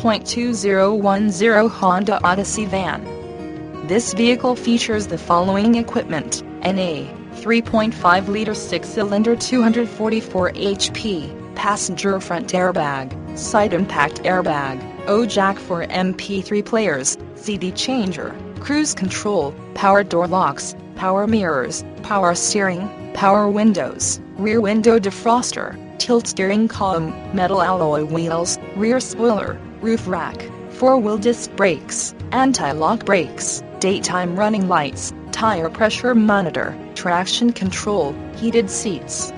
2.2010 Honda Odyssey van. This vehicle features the following equipment: an A 3.5-liter 6-cylinder 244 HP, passenger front airbag, side impact airbag, O-jack for MP3 players, CD changer, cruise control, power door locks, power mirrors, power steering, power windows, rear window defroster, tilt steering column, metal alloy wheels, rear spoiler, roof rack, 4-wheel disc brakes, anti-lock brakes, daytime running lights, tire pressure monitor, traction control, heated seats,